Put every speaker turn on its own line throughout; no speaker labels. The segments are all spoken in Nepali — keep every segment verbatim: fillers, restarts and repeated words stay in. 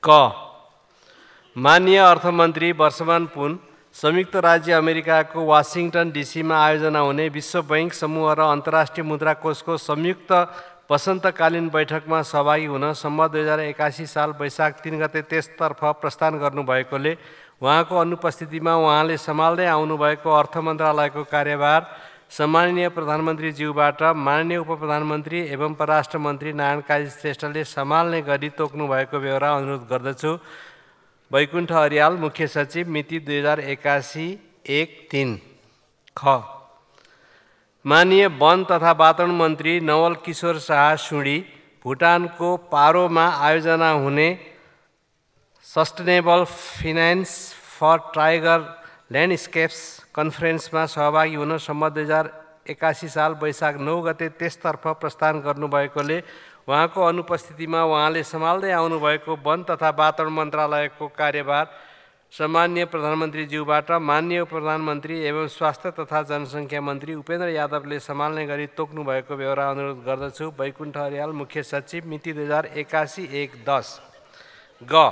क माननीय अर्थमन्त्री वर्षमान पुन संयुक्त राज्य अमेरिकाको वाशिंगटन डीसीमा आयोजना हुने विश्व बैंक समूह र अन्तर्राष्ट्रिय मुद्रा कोषको संयुक्त वसन्तकालीन बैठकमा सहभागी हुन सम्म दुई हजार एकासी साल वैशाख तीन गते त्यसतर्फ प्रस्थान गर्नुभएकोले उहाँको अनुपस्थितिमा उहाँले सम्हाल्दै आउनुभएको अर्थ मन्त्रालयको कार्यभार सम्माननीय प्रधानमन्त्रीज्यूबाट माननीय उपप्रधानमन्त्री एवं परराष्ट्र मन्त्री नारायण काजी श्रेष्ठले सम्हाल्ने गरी तोक्नु भएको बेहोरा अनुरोध गर्दछु। वैकुण्ठ अर्याल, मुख्य सचिव, मिति दुई हजार एकासी एक तीन। ख माननीय वन तथा वातावरण मन्त्री नवल किशोर शाह सुडी भुटानको पारोमा आयोजना हुने sustainable finance for tiger landscapes कन्फरेन्समा सहभागी हुन सम्म दुई हजार एकासी साल वैशाख नौ गते त्यसतर्फ प्रस्थान गर्नुभएकोले उहाँको अनुपस्थितिमा उहाँले सम्हाल्दै आउनुभएको वन तथा वातावरण मन्त्रालयको कार्यभार सम्माननीय प्रधानमन्त्रीज्यूबाट माननीय प्रधानमन्त्री एवं स्वास्थ्य तथा जनसङ्ख्या मन्त्री उपेन्द्र यादवले सम्हाल्ने गरी तोक्नु भएको बेहोरा अनुरोध गर्दछु। वैकुण्ठ अर्याल, मुख्य सचिव, मिति दुई हजार एकासी एक दस। ग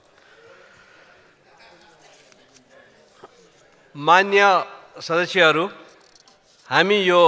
मान्य सदस्यहरू, हामी यो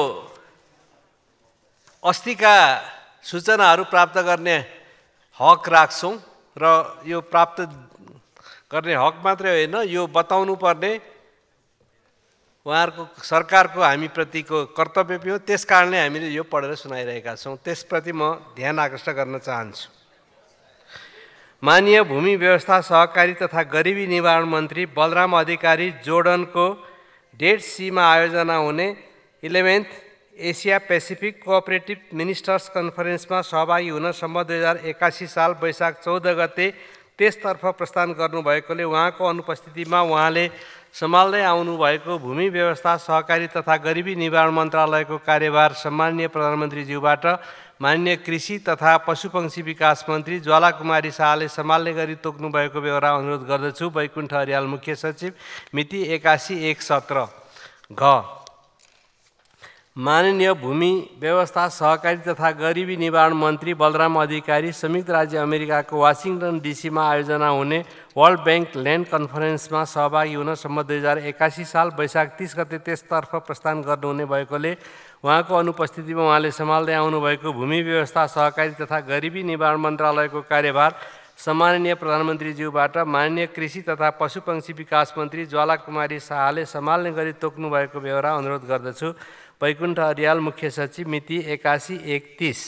अस्तिका सूचनाहरू प्राप्त गर्ने हक राख्छौँ र यो प्राप्त गर्ने हक मात्रै होइन, यो बताउनु पर्ने उहाँहरूको सरकारको हामीप्रतिको कर्तव्य पनि हो। त्यस कारणले हामीले यो पढेर सुनाइरहेका छौँ। त्यसप्रति म ध्यान आकर्षण गर्न चाहन्छु। माननीय भूमि व्यवस्था, सहकारी तथा गरिबी निवारण मन्त्री बलराम अधिकारी जोर्डनको डेड सीमा आयोजना हुने eleventh Asia Pacific cooperative ministers कन्फरेन्समा सहभागी हुन सम्म दुई हजार एकासी साल वैशाख चौध गते त्यसतर्फ प्रस्थान गर्नुभएकोले उहाँको अनुपस्थितिमा उहाँले सम्हाल्दै आउनुभएको भूमि व्यवस्था, सहकारी तथा गरिबी निवारण मन्त्रालयको कार्यभार सम्माननीय प्रधानमन्त्रीज्यूबाट माननीय कृषि तथा पशुपक्षी विकास मन्त्री ज्वाला कुमारी शाहले सम्हाल्ने गरी तोक्नु भएको बेहोरा अनुरोध गर्दछु। वैकुण्ठ अर्याल, मुख्य सचिव, मिति एकासी एक सत्र। घ माननीय भूमि व्यवस्था, सहकारी तथा गरिबी निवारण मन्त्री बलराम अधिकारी संयुक्त राज्य अमेरिकाको वाशिंगटन डीसीमा आयोजना हुने वर्ल्ड बैंक ल्यान्ड कन्फरेन्समा सहभागी हुन सम्म दुई हजार एकासी साल वैशाख तीस गते त्यसतर्फ प्रस्थान गर्नुहुने भएकोले उहाँको अनुपस्थितिमा उहाँले सम्हाल्दै आउनुभएको भूमि व्यवस्था, सहकारी तथा गरिबी निवारण मन्त्रालयको कार्यभार सम्माननीय प्रधानमन्त्रीज्यूबाट माननीय कृषि तथा पशुपक्षी विकास मन्त्री ज्वाला कुमारी शाहले सम्हाल्ने गरी तोक्नु भएको बेहोरा अनुरोध गर्दछु। वैकुण्ठ अर्याल, मुख्य सचिव, मिति एकासी एक तीस।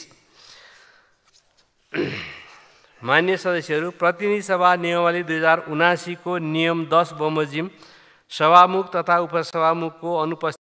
मान्य सदस्यहरू, प्रतिनिधि सभा नियमावली दुई हजार उनासीको नियम दस बमोजिम सभामुख तथा उपसभामुखको अनुपस्थिति